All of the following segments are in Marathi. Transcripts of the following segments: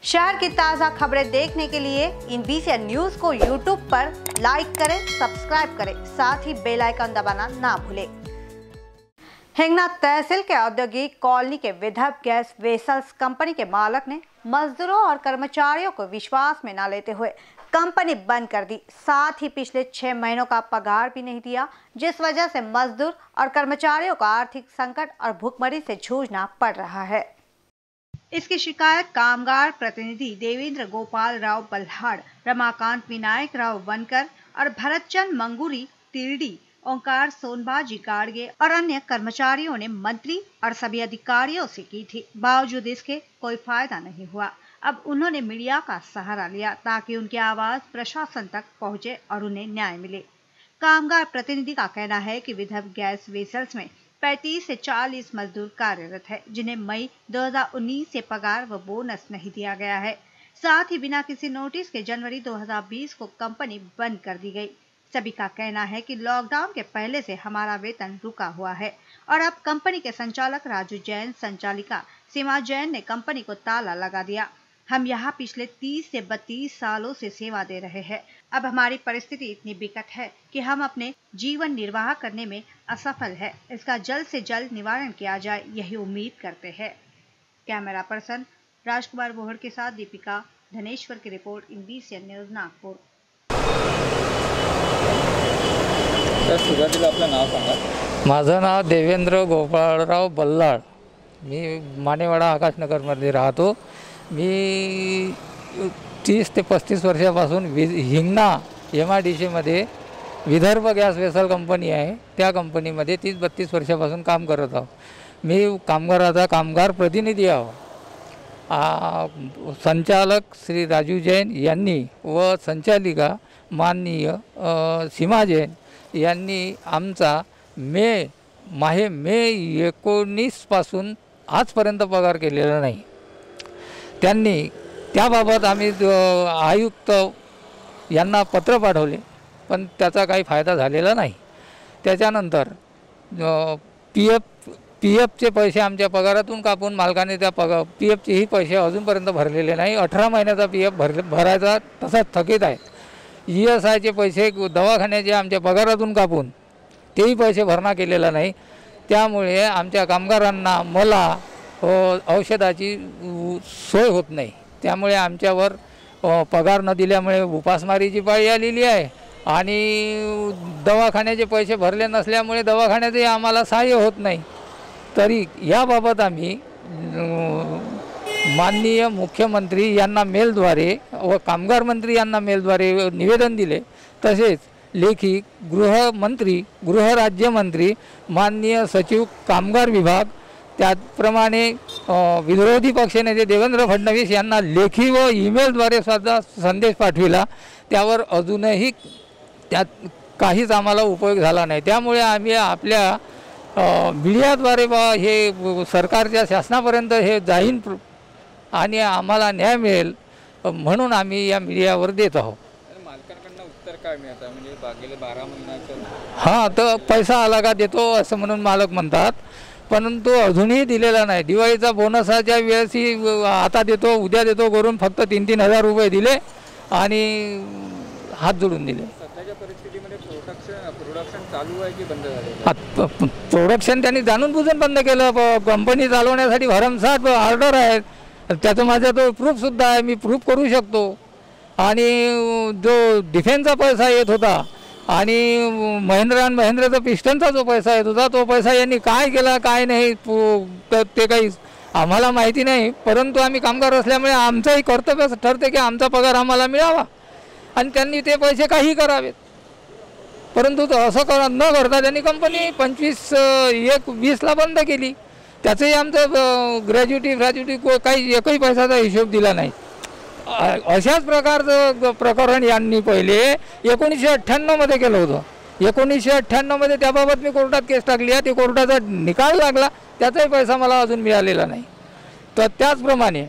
शहर की ताज़ा खबरें देखने के लिए इन BCN न्यूज़ को YouTube पर लाइक करें, सब्सक्राइब करें, साथ ही बेल आइकन दबाना ना भूलें। हिंगना तहसील के औद्योगिक कॉलोनी के विदर्भ गैस वेसल्स कंपनी के मालिक ने मजदूरों और कर्मचारियों को विश्वास में न लेते हुए कंपनी बंद कर दी। साथ ही पिछले 6 महीनों का पगार भी नहीं दिया, जिस वजह से मजदूर और कर्मचारियों को आर्थिक संकट और भूखमरी से जूझना पड़ रहा है। इसकी शिकायत कामगार प्रतिनिधि देवेंद्र गोपाल राव बल्हाड़, रमाकांत विनायक राव वनकर और भरतचंद मंगूरी तिरडी, ओंकार सोनबाजी गाड़गे और अन्य कर्मचारियों ने मंत्री और सभी अधिकारियों से की थी। बावजूद इसके कोई फायदा नहीं हुआ। अब उन्होंने मीडिया का सहारा लिया ताकि उनकी आवाज प्रशासन तक पहुंचे और उन्हें न्याय मिले। कामगार प्रतिनिधि का कहना है कि विदर्भ गैस वेसल्स में 35 से 40 मजदूर कार्यरत है, जिन्हें मई 2019 से पगार व बोनस नहीं दिया गया है। साथ ही बिना किसी नोटिस के जनवरी 2020 को कंपनी बंद कर दी गई। सभी का कहना है कि लॉकडाउन के पहले से हमारा वेतन रुका हुआ है और अब कंपनी के संचालक राजू जैन, संचालिका सीमा जैन ने कंपनी को ताला लगा दिया। हम यहाँ पिछले 30 से 32 सालों से सेवा दे रहे हैं। अब हमारी परिस्थिति इतनी विकट है कि हम अपने जीवन निर्वाह करने में असफल है। इसका जल्द से जल्द निवारण किया जाए, यही उम्मीद करते हैं। कैमरा पर्सन राजकुमार बोहड़ के साथ दीपिका धनेश्वर की रिपोर्ट इन BCN न्यूज नागपुर। सुरुवातीला आपलं नाव सांगा। माझं नाव देवेंद्र गोपाळराव बल्लाळ, मी मानेवाडा आकाशनगरमध्ये राहतो। मी 30 ते 35 वर्षापासून हिंगणा MIDC मध्ये विदर्भ गॅस वेसल कंपनी आहे, त्या कंपनीमध्ये 30-32 वर्षापासून काम करत आहो। मी कामगाराचा कामगार प्रतिनिधी आहो। संचालक श्री राजू जैन यांनी व संचालिका माननीय सीमा जैन यांनी आमचा मे 19 पासून आजपर्यंत पगार केलेला नाही। त्यांनी त्याबाबत आम्ही आयुक्त यांना पत्र पाठवले, पण त्याचा काही फायदा झालेला नाही। त्याच्यानंतर PFचे पैसे आमच्या पगारातून कापून मालकाने त्या PFचेही पैसे अजूनपर्यंत भरलेले नाही। 18 महिन्याचा PF भरायचा तसाच थकीत आहे। ESIचे पैसे दवाखान्याचे आमच्या पगारातून कापून तेही पैसे भरणा केलेला नाही। त्यामुळे आमच्या कामगारांना मला औषधाची सोय होत नाही। त्यामुळे आमच्यावर पगार न दिल्यामुळे उपासमारीची पाळी आलेली आहे आणि दवाखान्याचे पैसे भरले नसल्यामुळे दवाखान्यातही आम्हाला सहाय्य होत नाही। तरी याबाबत आम्ही माननीय मुख्यमंत्री यांना मेलद्वारे व कामगार मंत्री यांना मेलद्वारे निवेदन दिले। तसेच लेखी गृहमंत्री, गृहराज्यमंत्री, माननीय सचिव कामगार विभाग, त्याचप्रमाणे विरोधी पक्षनेते देवेंद्र फडणवीस यांना लेखी व ईमेलद्वारे सुद्धा संदेश पाठविला। त्यावर अजूनही त्यात काहीच आम्हाला उपयोग झाला नाही। त्यामुळे आम्ही आपल्या मीडियाद्वारे हे सरकारच्या शासनापर्यंत हे जाईन आणि आम्हाला न्याय मिळेल म्हणून आम्ही या मीडियावर देत आहोत। मालकांकडून उत्तर काय मिळतं? म्हणजे गेले 12 महिन्याचं हां, तर पैसा आला का देतो असं म्हणून मालक म्हणतात, परंतु अजूनही दिलेला नाही। दिवाळीचा बोनसाच्या वेळेसही आता देतो, उद्या देतो करून फक्त 3-3 हजार रुपये दिले आणि हात जोडून दिले। सध्याच्या परिस्थितीमध्ये प्रोडक्शन चालू आहे की बंद झाले? प्रोडक्शन त्यांनी जाणून बुजून बंद केलं। कंपनी चालवण्यासाठी भरमसाठ ऑर्डर आहेत, त्याचं माझा तो प्रूफसुद्धा आहे, मी प्रूफ करू शकतो। आणि जो डिफेन्सचा पैसा येत होता आणि महिंद्राचा पिस्टनचा जो पैसा येत होता, तो पैसा यांनी काय केला काय नाही ते काही आम्हाला माहिती नाही। परंतु आम्ही कामगार असल्यामुळे आमचंही कर्तव्य ठरते की आमचा पगार आम्हाला मिळावा आणि त्यांनी ते पैसे काही करावेत। परंतु असं न करता त्यांनी कंपनी 25/1/20ला बंद केली। त्याचंही आमचं ग्रॅज्युटी काही एकही पैशाचा हिशोब दिला नाही। अशाच प्रकारचं प्रकरण यांनी पहिले 1998 मध्ये केलं होतं। 1998 मध्ये त्याबाबत मी कोर्टात केस टाकली आहे, ते कोर्टाचा निकाल लागला, त्याचाही पैसा मला अजून मिळालेला नाही। तर त्याचप्रमाणे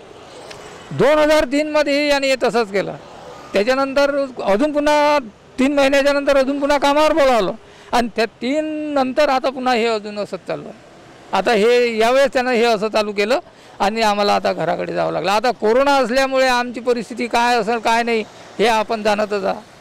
2003 मध्ये यांनी तसंच केलं। त्याच्यानंतर अजून पुन्हा 3 महिन्याच्या नंतर अजून पुन्हा कामावर बोलावलं आणि त्या 3 नंतर आता पुन्हा हे अजून असंच चालू आहे। आता हे यावेळेस त्यानं हे असं चालू केलं आणि आम्हाला आता घराकडे जावं लागलं. आता कोरोना असल्यामुळे आमची परिस्थिती काय असेल काय नाही हे आपण जाणतच आहात.